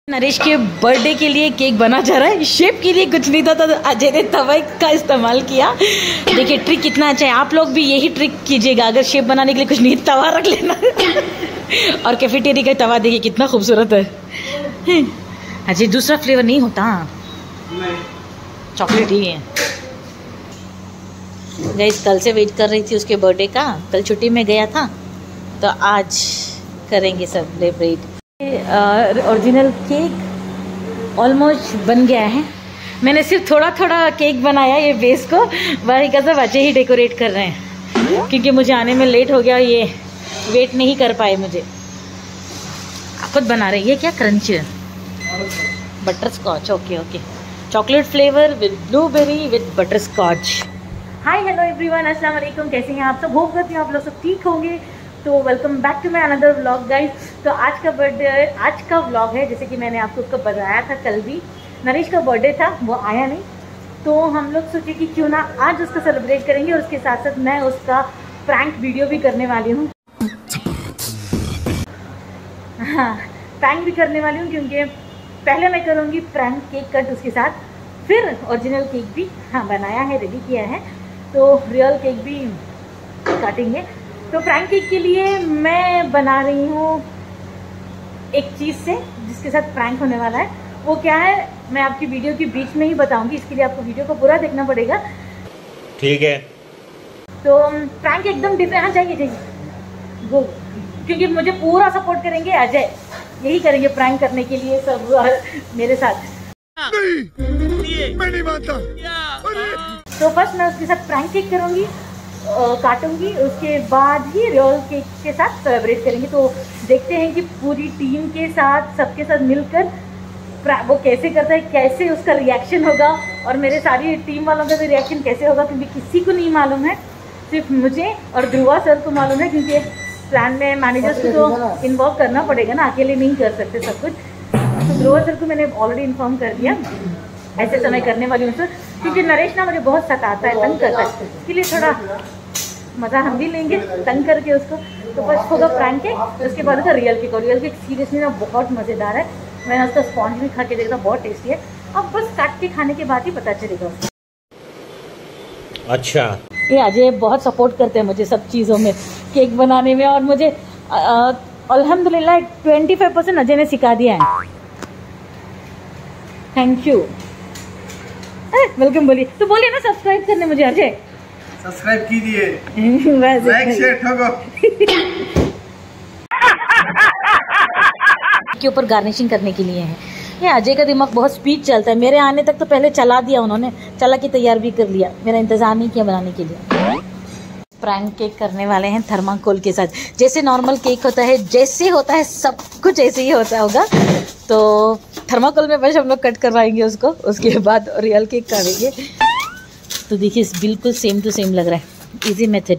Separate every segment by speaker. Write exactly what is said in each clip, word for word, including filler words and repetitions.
Speaker 1: नरेश के बर्थडे के लिए केक बना जा रहा है। शेप के लिए कुछ नहीं था तो अजय ने तवा का इस्तेमाल किया। देखिए ट्रिक कितना अच्छा है, आप लोग भी यही ट्रिक कीजिएगा। अगर शेप बनाने के लिए कुछ नहीं तवा रख लेना और कैफेटेरिया का तवा देखिए कितना खूबसूरत है। अजय दूसरा फ्लेवर नहीं होता, चॉकलेट ही है। गाइस कल से वेट कर रही थी उसके बर्थडे का, कल छुट्टी में गया था तो आज करेंगे सेलिब्रेट। ओरिजिनल केक ऑलमोस्ट बन गया है। मैंने सिर्फ थोड़ा थोड़ा केक बनाया ये बेस को, बाकी का सब अजय ही डेकोरेट कर रहे हैं क्योंकि मुझे आने में लेट हो गया, ये वेट नहीं कर पाए मुझे। खुद बना रहे ये क्या crunch butterscotch, okay okay chocolate flavour with blueberry with butterscotch. Hi hello everyone, अस्सलाम वालेकुम, कैसे हैं आप सब? होप करती हूँ आप लोग सब ठीक होंगे। तो welcome back to my another vlog guys. तो आज का बर्थडे आज का व्लॉग है, जैसे कि मैंने आपको उसको बताया था कल भी। नरेश का बर्थडे था, वो आया नहीं तो हम लोग सोचे कि क्यों ना आज उसका सेलिब्रेट करेंगे और उसके साथ साथ मैं उसका प्रैंक वीडियो भी करने वाली हूँ। हाँ प्रैंक भी करने वाली हूँ क्योंकि पहले मैं करूँगी प्रैंक केक कट, उसके साथ फिर ओरिजिनल केक भी हाँ बनाया है, रेडी किया है, तो रियल केक भी काटेंगे। तो प्रैंक केक के लिए मैं बना रही हूँ एक चीज़ से जिसके साथ प्रैंक होने वाला है। वो क्या है मैं आपकी वीडियो के बीच में ही बताऊंगी, इसके लिए आपको वीडियो को पूरा देखना पड़ेगा। ठीक है। तो प्रैंक एकदम डिफरेंट, हाँ चाहिए चाहिए वो, क्योंकि मुझे पूरा सपोर्ट करेंगे अजय, यही करेंगे प्रैंक करने के लिए सब मेरे साथ। नहीं, मैं नहीं मानता। तो फर्स्ट मैं उसके साथ प्रैंक केक करूँगी, काटूंगी, उसके बाद ही रियल केक के साथ सेलिब्रेट करेंगे। तो देखते हैं कि पूरी टीम के साथ सबके साथ मिलकर वो कैसे करता है, कैसे उसका रिएक्शन होगा और मेरे सारी टीम वालों का भी रिएक्शन कैसे होगा, क्योंकि किसी को नहीं मालूम है, सिर्फ मुझे और ध्रुवा सर को मालूम है, क्योंकि प्लान में मैनेजर्स को तो इन्वॉल्व करना पड़ेगा ना, अकेले नहीं कर सकते सब कुछ। तो ध्रुवा सर को मैंने ऑलरेडी इन्फॉर्म कर दिया ऐसे समय करने वाली हूँ सर, क्योंकि नरेश ना मुझे बहुत सताता है, तंग करता है, इसके लिए थोड़ा मज़ा हम भी लेंगे तंग करके उसको। तो फर्स्ट होगा प्रैंक केक, उसके बाद होगा रियल केक। और रियल केक सीरियसली ना बहुत मज़ेदार है, मैंने उसका स्पॉन्ज भी खा के देखा, बहुत टेस्टी है। अब बस काट के खाने के बाद ही पता चलेगा उसको। अच्छा, ये अजय बहुत सपोर्ट करते हैं मुझे सब चीज़ों में, केक बनाने में, और मुझे अल्हम्दुलिल्लाह ट्वेंटी फाइव परसेंट अजय ने सिखा दिया है। Thank you. वेलकम बोलिए, तो बोलिए ना सब्सक्राइब करने मुझे अजय, सब्सक्राइब कीजिए, लाइक शेयर ठोको। के ऊपर गार्निशिंग करने के लिए है। ये अजय का दिमाग बहुत स्पीड चलता है, मेरे आने तक तो पहले चला दिया उन्होंने, चला के तैयार भी कर लिया, मेरा इंतजार नहीं किया बनाने के लिए। प्रैंक केक करने वाले हैं थर्माकोल के साथ, जैसे नॉर्मल केक होता है, जैसे होता है सब कुछ ऐसे ही होता होगा। तो थर्माकोल में बस हम लोग कट करवाएंगे उसको, उसके बाद रियल केक करेंगे। तो देखिए बिल्कुल सेम टू सेम लग रहा है, इजी मेथड।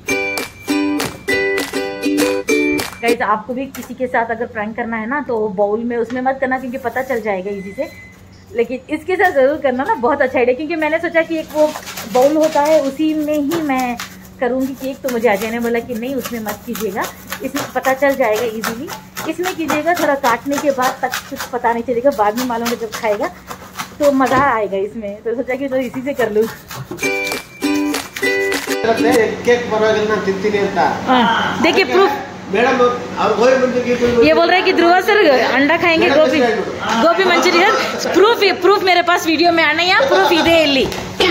Speaker 1: गाइस आपको भी किसी के साथ अगर प्रैंक करना है ना तो बाउल में उसमें मत करना, क्योंकि पता चल जाएगा इजी से, लेकिन इसके साथ ज़रूर करना ना, बहुत अच्छा आइडिया। क्योंकि मैंने सोचा कि एक वो बाउल होता है उसी में ही मैं करूँगी केक, तो मुझे अजय ने बोला कि नहीं उसमें मत कीजिएगा, इसमें पता चल जाएगा इजीली, इसमें कीजिएगा। थोड़ा काटने के बाद तक कुछ पता नहीं चलेगा, बाद में मालूम जब खाएगा तो मज़ा आएगा इसमें, तो सोचा कि तो इसी से कर लूँ। देखिए प्रूफ, ये बोल रहे हैं कि ध्रुवा सर अंडा खाएंगे, गोभी गोभी मंचूरियन, प्रूफ प्रूफ मेरे पास वीडियो में आना है, प्रूफ इधे इल्ली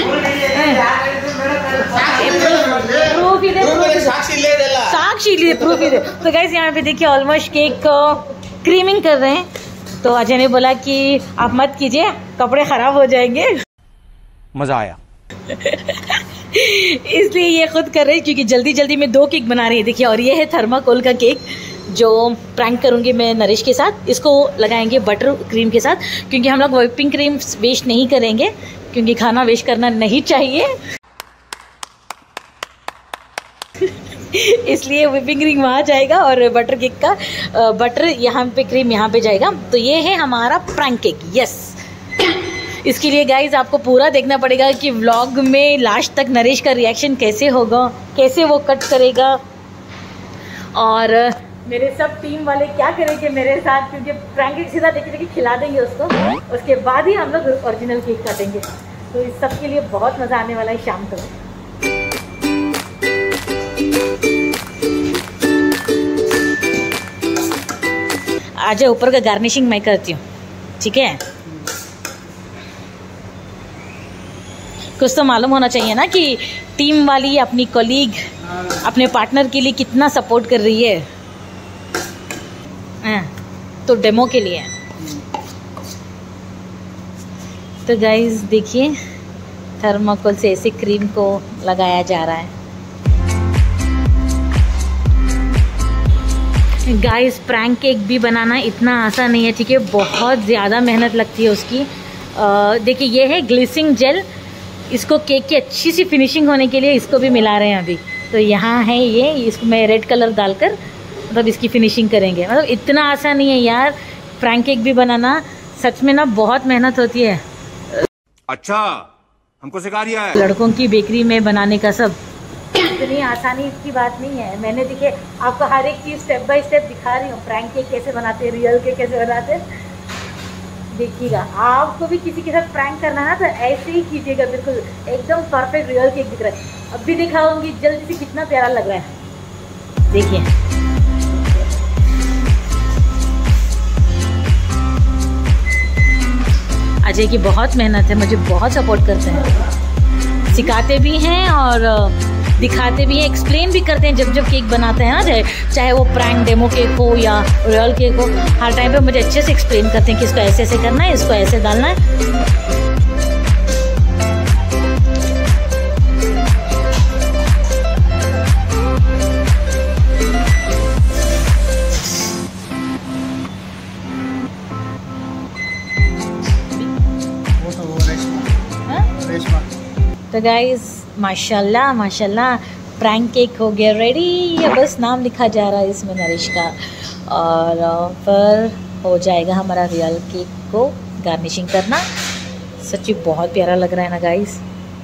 Speaker 1: प्रूफ इधे साक्षी लिए प्रूफ इधे। तो गाइस यहाँ पे देखिए ऑलमोस्ट केक को क्रीमिंग कर रहे हैं, तो अजय ने बोला कि आप मत कीजिए, कपड़े खराब हो जाएंगे। मजा आया इसलिए ये खुद कर रहे हैं, क्योंकि जल्दी जल्दी में दो केक बना रही है। देखिए, और ये है थर्माकोल का केक जो प्रैंक करूँगी मैं नरेश के साथ, इसको लगाएंगे बटर क्रीम के साथ, क्योंकि हम लोग व्हिपिंग क्रीम वेस्ट नहीं करेंगे, क्योंकि खाना वेस्ट करना नहीं चाहिए इसलिए व्हिपिंग क्रीम वहाँ जाएगा और बटर केक का बटर यहाँ पे, क्रीम यहाँ पे जाएगा। तो ये है हमारा प्रैंक केक, यस। इसके लिए गाइज आपको पूरा देखना पड़ेगा कि व्लॉग में लास्ट तक नरेश का रिएक्शन कैसे होगा, कैसे वो कट करेगा, और मेरे सब टीम वाले क्या करेंगे मेरे साथ, क्योंकि प्रैंक केक सीधा देखे देखे खिला देंगे उसको, उसके बाद ही हम लोग ओरिजिनल केक काटेंगे। तो इस सब के लिए बहुत मज़ा आने वाला है शाम को। आज ऊपर का गार्निशिंग मैं करती हूँ, ठीक है। कुछ तो मालूम होना चाहिए ना कि टीम वाली अपनी कलीग अपने पार्टनर के लिए कितना सपोर्ट कर रही है। आ, तो डेमो के लिए। तो गाइस देखिए थर्माकोल से ऐसे क्रीम को लगाया जा रहा है। गाइस प्रैंक केक भी बनाना इतना आसान नहीं है, ठीक है, बहुत ज़्यादा मेहनत लगती है उसकी। देखिए ये है ग्लिसिंग जेल, इसको केक की अच्छी सी फिनिशिंग होने के लिए इसको भी मिला रहे हैं अभी। तो यहाँ है ये, इसको मैं रेड कलर डालकर मतलब इसकी फिनिशिंग करेंगे। मतलब इतना आसान नहीं है यार प्रैंक केक भी बनाना, सच में ना बहुत मेहनत होती है।
Speaker 2: अच्छा हमको सिखा दिया है।
Speaker 1: लड़कों की बेकरी में बनाने का सब इतनी आसानी की बात नहीं है। मैंने देखिए आपको हर एक चीज़ स्टेप बाय स्टेप दिखा रही हूँ, प्रैंक केक कैसे बनाते हैं, रियल केक कैसे बनाते हैं। देखिएगा आपको भी किसी के साथ प्रैंक करना है तो ऐसे ही कीजिएगा, बिल्कुल एकदम परफेक्ट रियल केक दिख रहा है। अब भी दिखाऊंगी जल्दी से, कितना प्यारा लग रहा है देखिए। अजय की बहुत मेहनत है, मुझे बहुत सपोर्ट करते हैं, सिखाते भी हैं और दिखाते भी हैं, एक्सप्लेन भी करते हैं जब जब केक बनाते हैं ना, चाहे वो प्रैंक डेमो केक हो या रियल केक हो, हर टाइम पे मुझे अच्छे से एक्सप्लेन करते हैं कि इसको ऐसे ऐसे करना है, इसको ऐसे डालना है। तो गाइस माशाल्लाह माशाल्लाह प्रैंक केक हो गया रेडी। ये बस नाम लिखा जा रहा है इसमें नरेश का, और फिर हो जाएगा हमारा रियल केक को गार्निशिंग करना। सच्ची बहुत प्यारा लग रहा है ना गाइस।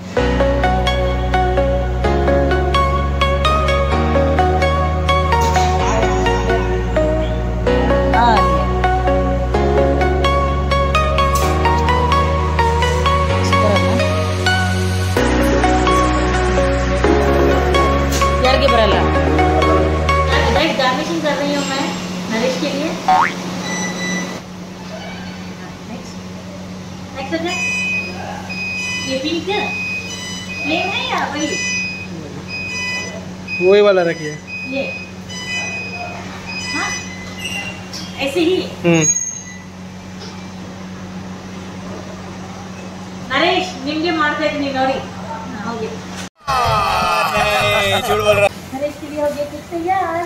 Speaker 1: गार्निशिंग कर रही हूँ मैं नरेश के लिए। नेक्स्ट नेक्स्ट ये पिंक है, प्लेन है या वही
Speaker 3: वही वाला रखिए
Speaker 1: ये। हाँ ऐसे ही।
Speaker 3: हम्म
Speaker 1: नरेश निम्गे मारते नहीं नोरी हो गया।
Speaker 3: झूठ बोल रहा।
Speaker 1: नरेश के लिए हो गया कुछ तैयार।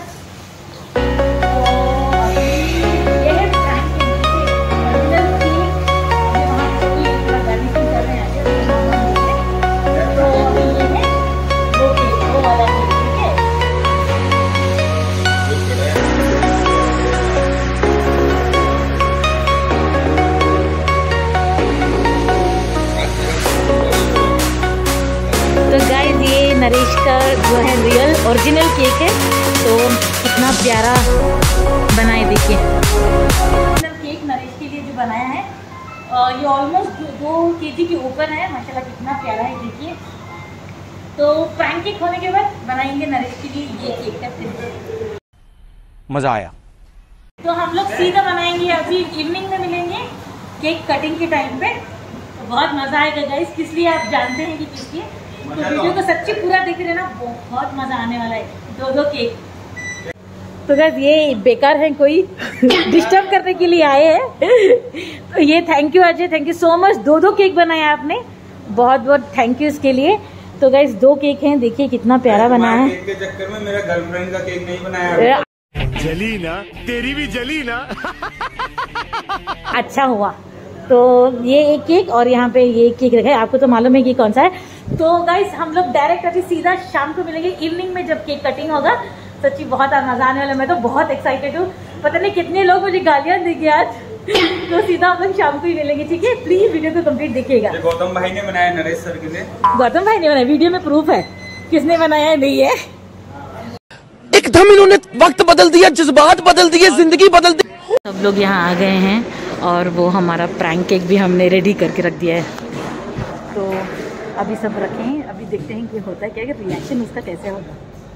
Speaker 1: तो गाइस ये नरेश का जो है रियल ओरिजिनल केक है, तो कितना प्यारा बनाए देखिए। ओरिजिनल केक नरेश के लिए जो बनाया है ये ऑलमोस्ट दो केजी के ऊपर है, माशाल्लाह कितना प्यारा है देखिए। तो प्रैंक केक होने के बाद बनाएंगे नरेश के लिए ये केक का।
Speaker 2: मजा आया।
Speaker 1: तो हम लोग सीधा बनाएंगे, अभी इवनिंग में मिलेंगे केक कटिंग के टाइम पे। तो बहुत मज़ा आएगा गाइस, किस लिए आप जानते हैं कि किस लिए। तो वीडियो को सच्ची पूरा देख रहे ना, बहुत मजा आने वाला है। दो दो केक। तो गाइस ये बेकार है, कोई डिस्टर्ब करने के लिए आए हैं। तो ये thank you Ajay, thank you so much. दो दो केक बनाया आपने, बहुत बहुत थैंक यू इसके लिए। तो गाइस दो केक हैं, देखिए कितना प्यारा बना है।
Speaker 3: केक के चक्कर में मेरा गर्लफ्रेंड का केक नहीं बनाया।
Speaker 2: जली ना, तेरी भी जली ना।
Speaker 1: अच्छा हुआ। तो ये एक केक और यहाँ पे ये केक रखा है, आपको तो मालूम है कि कौन सा है। तो गाइस हम लोग डायरेक्ट अभी सीधा शाम को मिलेंगे इवनिंग में जब केक कटिंग होगा। सच्ची बहुत मजा आने वाला है, मैं तो बहुत एक्साइटेड हूँ। पता नहीं कितने लोग मुझे गालियाँ देंगे आज। तो सीधा हम लोग शाम को ही मिलेंगे, ठीक है। प्लीज वीडियो को कंप्लीट देखिएगा।
Speaker 3: गौतम भाई ने बनाया नरेश सर के लिए।
Speaker 1: गौतम भाई ने बनाया, वीडियो में प्रूफ है किसने बनाया है नहीं है।
Speaker 2: एक
Speaker 4: एकदम इन्होंने वक्त बदल दिया, जज्बात बदल दिए, जिंदगी बदल दी।
Speaker 1: सब लोग यहाँ आ गए हैं और वो हमारा प्रैंक केक भी हमने रेडी करके रख दिया है। तो अभी सब रखें, अभी देखते हैं कि होता है क्या, कि रिएक्शन उसका कैसे होगा।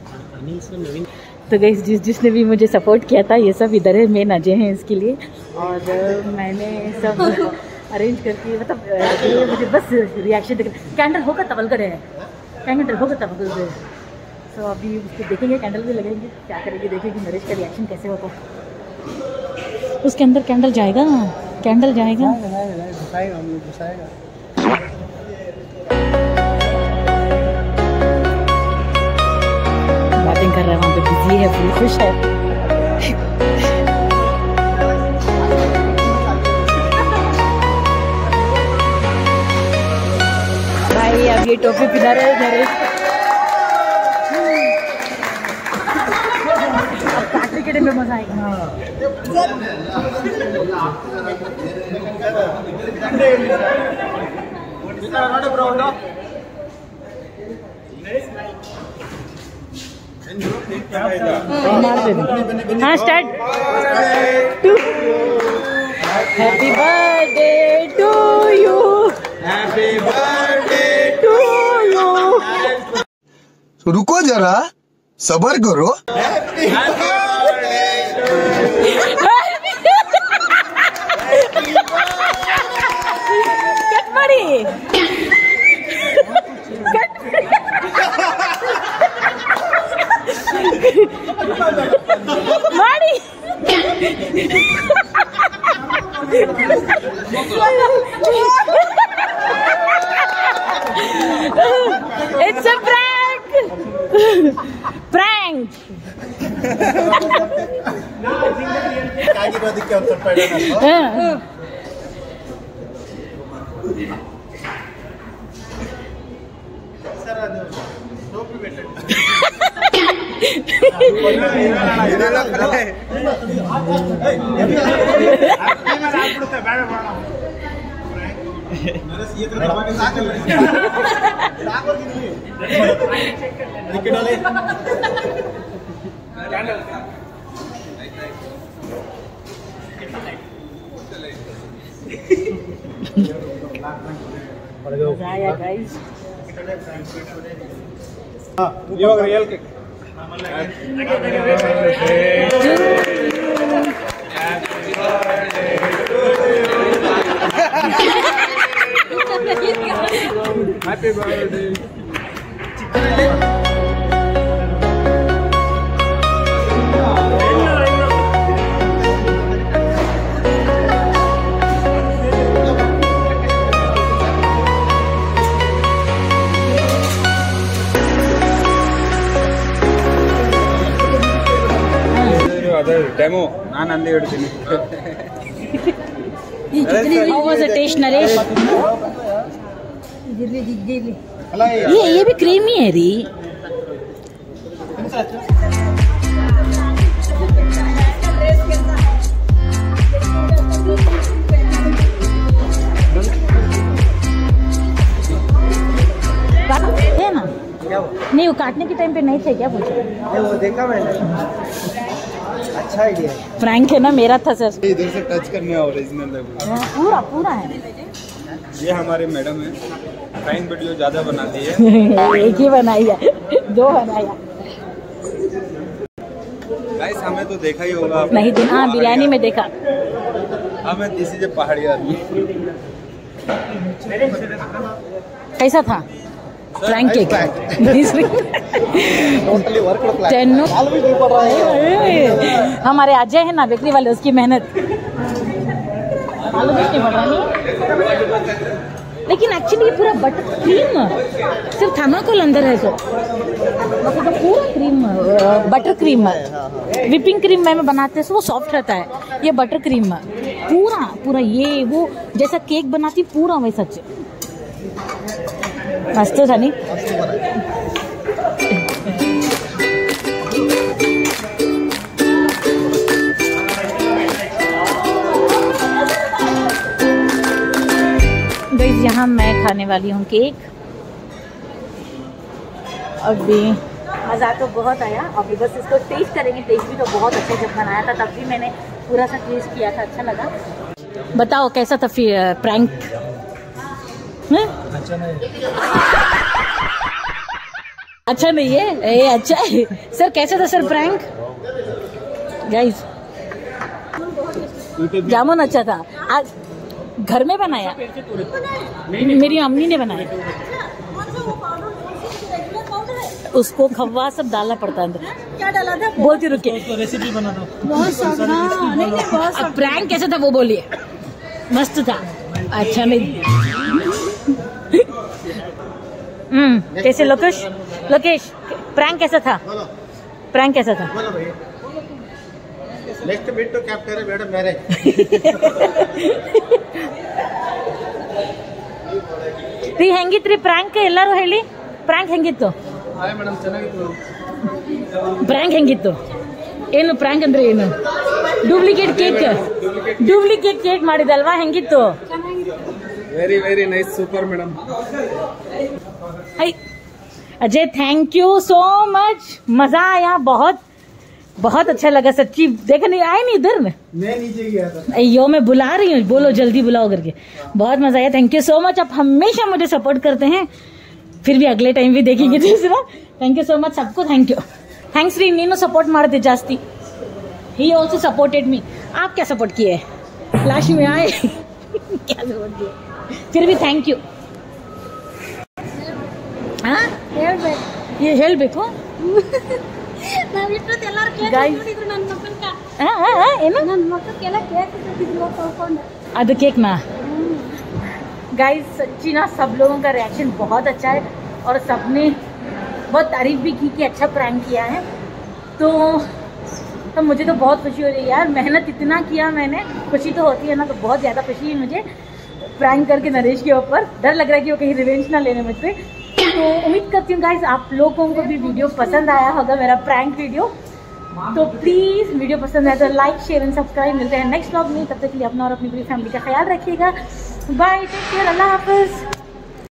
Speaker 1: तो गाइस जिस जिसने भी मुझे सपोर्ट किया था, ये सब इधर है, मेन अजय हैं इसके लिए। और मैंने सब अरेंज करके, मतलब मुझे बस रिएक्शन देख। कैंडल होगा तवल कर है, कैंडल होगा तवल कर। तो अभी उसको देखेंगे, कैंडल भी लगेंगे, क्या करेंगे, देखेंगे नरेश का रिएक्शन कैसे होता है। उसके अंदर कैंडल जाएगा, कैंडल जाएगा, घुसाएगा, घुसाएगा। बातें कर रहा है, वहाँ पे बिजी है, फुल खुश है। भाई अब ये टोपी पिला रहे हैं नरेश। अब काटने के में मजा आएगा। हाँ start. Happy birthday to you, happy birthday to you.
Speaker 4: रुको जरा, सबर करो।
Speaker 1: Marty! It's a prank! Prank! मजा आया गाइस।
Speaker 3: ये real cake. Happy birthday. Demo ನಾನು ಅಂದೇ ಹೇಳ್ತೀನಿ।
Speaker 1: How was the taste, Naresh? ये ये भी क्रीमी है री। है ना? नहीं वो काटने के टाइम पे नहीं थे क्या पूछा?
Speaker 5: वो देखा मैंने, अच्छा आइडिया है।
Speaker 1: फ्रैंक है ना, मेरा था सर।
Speaker 3: इधर से टच करने ओरिजिनल है
Speaker 1: पूरा पूरा है।
Speaker 3: ये हमारे मैडम है, फ्राइंग वीडियो ज्यादा बनाती है।
Speaker 1: एक ही बनाई है, दो बनाया।
Speaker 3: गाइस हमें तो देखा ही होगा
Speaker 1: नहीं देखा, हाँ बिरयानी में देखा।
Speaker 3: हमें इसी से पहाड़ी आदमी।
Speaker 1: कैसा था फ्रैंक केक? हमारे अजय है ना बेकरी वाले, उसकी मेहनत मालूम नहीं पड़ रहा नहीं। लेकिन एक्चुअली पूरा बटर क्रीम, सिर्फ थर्माकोल अंदर है, सो मतलब पूरा cream, butter cream, whipping cream में बनाते हैं वो सॉफ्ट रहता है। ये बटर क्रीम पूरा पूरा, ये वो जैसा केक बनाती पूरा वैसा मस्त था नहीं। गाइस यहाँ मैं खाने वाली हूँ केक। अभी मज़ा तो बहुत आया। अभी बस इसको टेस्ट करेंगे। टेस्ट भी तो बहुत अच्छा, जब बनाया था तब भी मैंने पूरा सा टेस्ट किया था, अच्छा लगा। बताओ कैसा था फिर प्रैंक?
Speaker 5: अच्छा नहीं
Speaker 1: अच्छा नहीं है ए, अच्छा है सर। कैसा था सर प्रैंक गाइस? जामुन अच्छा था। आज घर में बनाया, मेरी अम्मी ने बनाया। उसको खवा सब डालना पड़ता है अंदर। क्या डाला था बोलती रुके,
Speaker 5: रेसिपी बना दो।
Speaker 1: बहुत प्रैंक कैसा था वो बोलिए? मस्त था। अच्छा नहीं हम्म कैसे लोकेश? लोकेश प्रैंक कैसा था? प्रैंक कैसा था?
Speaker 5: नेक्स्ट मीट तो कैप्टन है मैडम मेरे।
Speaker 1: ರೀ ಹೆಂಗಿತ್ರಿ ಪ್ರ್ಯಾಂಕ್? ಎಲ್ಲರೂ ಹೇಳಿ ಪ್ರ್ಯಾಂಕ್ ಹೆಂಗಿತ್ತು?
Speaker 5: ಹಾಯ್ ಮೇಡಮ್, ಚೆನ್ನಾಗಿತ್ತು.
Speaker 1: ಪ್ರ್ಯಾಂಕ್ ಹೆಂಗಿತ್ತು? ಏನು ಪ್ರ್ಯಾಂಕ್ ಅಂದ್ರೆ ಏನು? ಡೂಪ್ಲಿಕೇಟ್ ಕೇಕ್ ಡೂಪ್ಲಿಕೇಟ್ ಕೇಕ್ ಮಾಡಿದಲ್ವಾ, ಹೆಂಗಿತ್ತು?
Speaker 5: Very very nice, super madam.
Speaker 1: Ajay thank you so much, मजा आया, बहुत बहुत अच्छा लगा सच्ची। देखा नहीं आए नहीं इधर में,
Speaker 5: मैं नीचे गया था।
Speaker 1: अयो मैं बुला रही हूँ, बोलो जल्दी बुलाओ करके। बहुत मजा आया, थैंक यू सो मच। आप हमेशा मुझे सपोर्ट करते हैं, फिर भी अगले टाइम भी देखेंगे दूसरा। थैंक यू सो मच सबको, थैंक यू। थैंक्स री नीनो सपोर्ट मारते जास्ती, ही ऑल्सो सपोर्टेड मी। आप क्या सपोर्ट किए? लास्ट में आए क्या सपोर्ट किए? फिर भी थैंक यू। हाँ ये ಹೇಳ್ಬೇಕು ಅದು केक ना गाइस। सच्ची ना सब लोगों का रिएक्शन बहुत अच्छा है और सबने बहुत तारीफ भी की कि अच्छा प्रैंक किया है। तो तो मुझे तो बहुत खुशी हो रही है यार, मेहनत इतना किया मैंने, खुशी तो होती है ना, तो बहुत ज़्यादा खुशी है मुझे प्रैंक करके नरेश के ऊपर। डर लग रहा है कि वो कहीं रिवेंज ना लेने मुझसे। तो उम्मीद करती हूँ गाइस आप लोगों को भी वीडियो पसंद आया होगा, मेरा प्रैंक वीडियो। तो प्लीज़ वीडियो पसंद आए तो लाइक शेयर एंड सब्सक्राइब। मिलते हैं नेक्स्ट व्लॉग में, तब तक के लिए अपना और अपनी पूरी फैमिली का ख्याल रखिएगा। बाय, टेक केयर, अल्लाह हाफिज़।